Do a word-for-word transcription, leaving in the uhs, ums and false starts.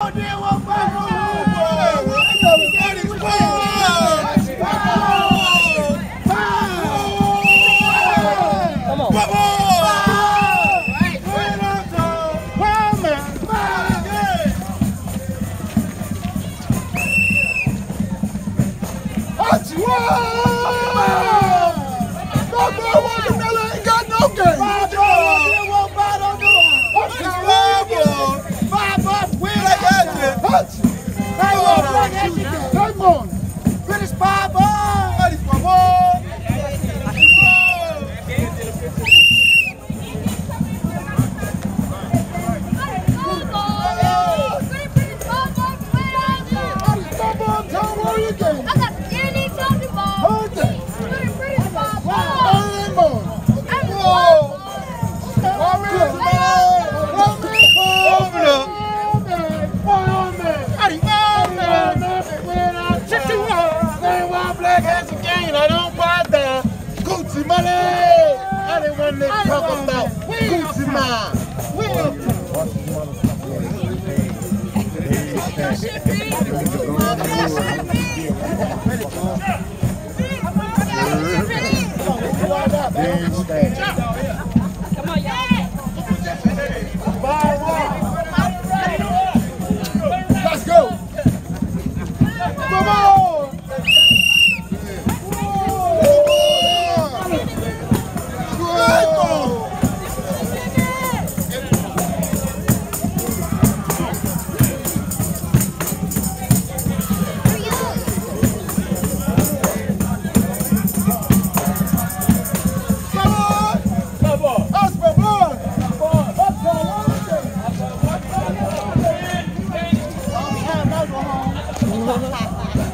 Come on! Finish five ball! Ready for more! Gucci money! I didn't want to talk about Gucci man. Come on, y'all. Let's go. Come on. Ha ha ha.